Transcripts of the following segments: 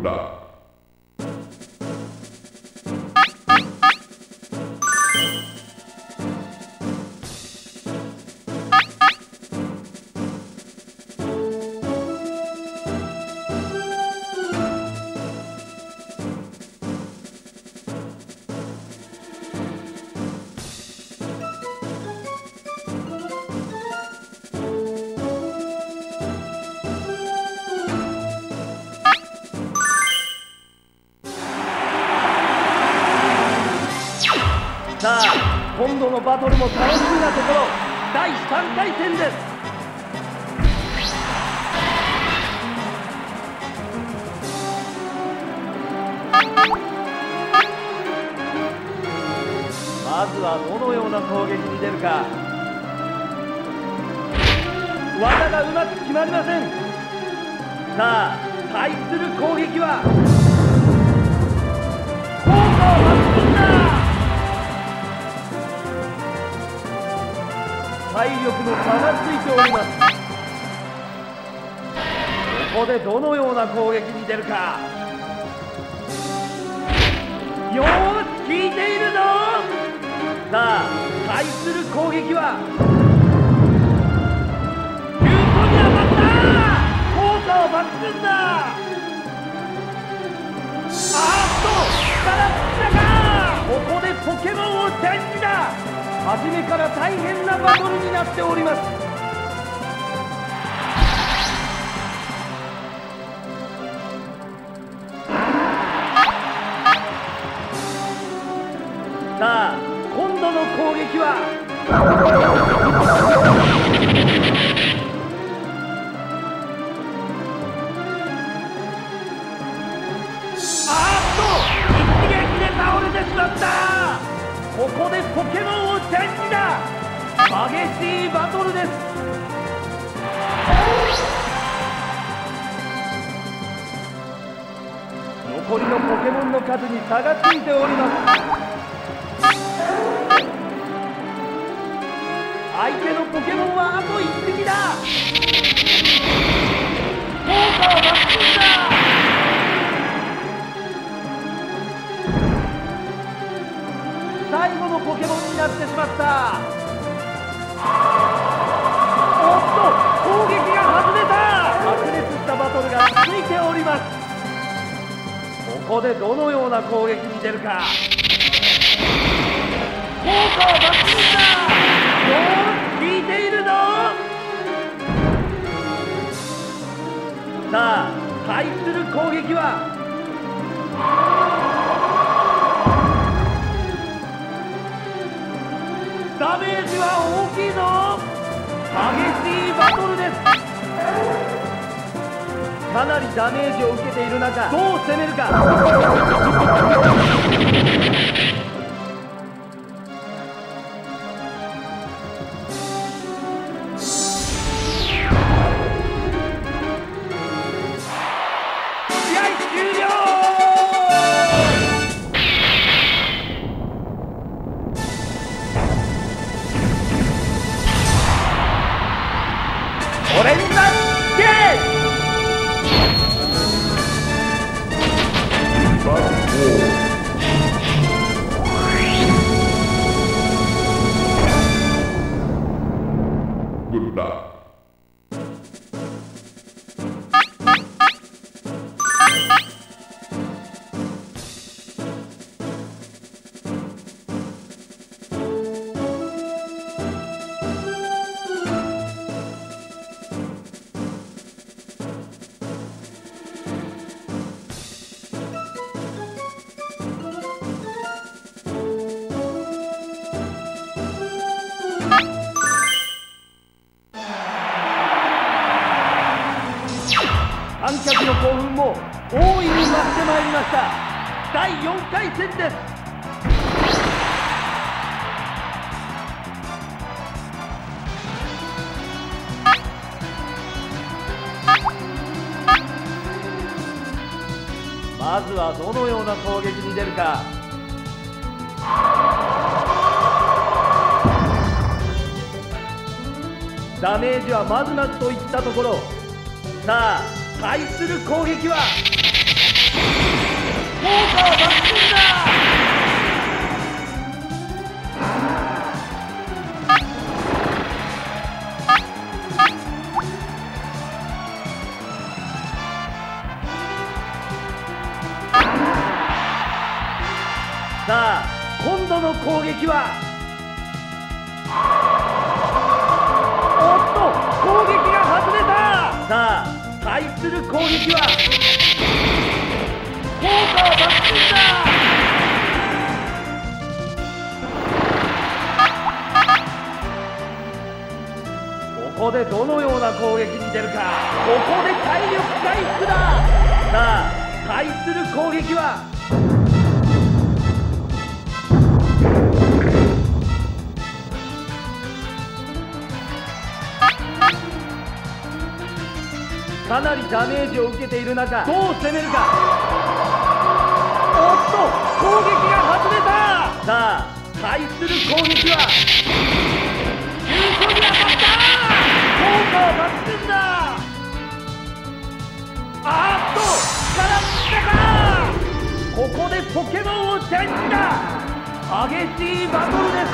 luck. さあ、今度のバトルも楽しみなところ、第3回戦です。まずはどのような攻撃に出るか。技がうまく決まりません。さあ、対する攻撃は効果を発揮だ。体力の差がついております。ここでどのような攻撃に出るか。よーし、効いているぞ。さあ、対する攻撃は急速に当たった。効果を抜群だ。力尽きたか。ここでポケモンをチェンジだ。初めから大変なバトルになっております。さあ、今度の攻撃は一撃で倒れてしまった。ここでポケモンをチェンジだ。激しいバトルです。残りのポケモンの数に差がついております。相手のポケモンはあと1匹だ。効果を発揮だ。最後のポケモンになってしまった。おっと、攻撃が外れた。白熱したバトルが続いております。ここでどのような攻撃に出るか。効果を抜群だ。よーし、効いているぞ。さあ、対する攻撃はダメージは大きいぞ。激しいバトルです。かなりダメージを受けている中、どう攻めるか。試合終了。オレンジマンゲーム。 Good luck. 観客の興奮も大いに増してまいりました。第4回戦です。まずはどのような攻撃に出るか。ダメージはまずまずといったところ。さあ、対する攻撃は効果は抜群だ。さあ今度の攻撃は、おっと攻撃が外れた。さあ対する攻撃は効果は抜群だ。ここでどのような攻撃に出るか。ここで体力回復だ。さあ対する攻撃はかなりダメージを受けている中、どう攻めるか。おっと攻撃が外れた。さあ対する攻撃は急所に当たった。効果は抜群だ。あーっと力尽きたか。ここでポケモンをチェンジだ。激しいバトルです。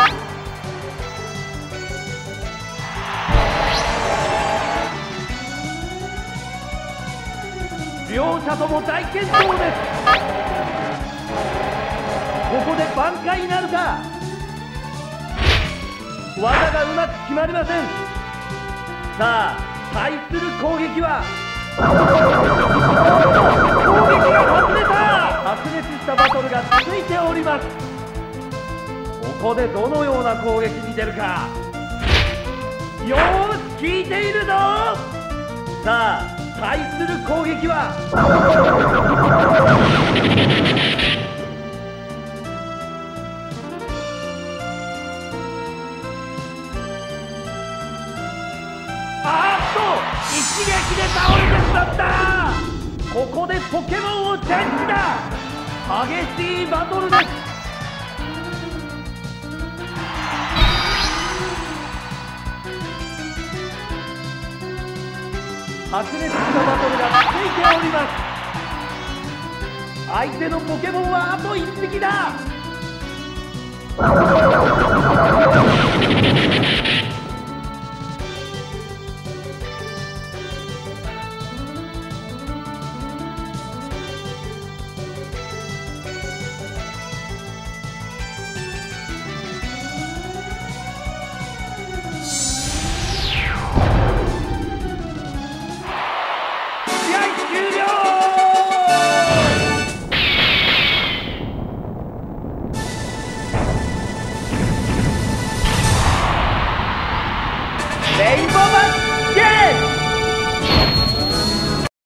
両者とも大健闘です。ここで挽回なるか。技がうまく決まりません。さあ対する攻撃は攻撃が外れた。白熱したバトルが続いております。ここでどのような攻撃に出るか。よーし効いているぞ。さあ対する攻撃はあーっと一撃で倒れてしまった。ここでポケモンをチェンジだ。激しいバトルです。白熱したバトルが続いております。相手のポケモンはあと1匹だ。レインボーマンゲーム。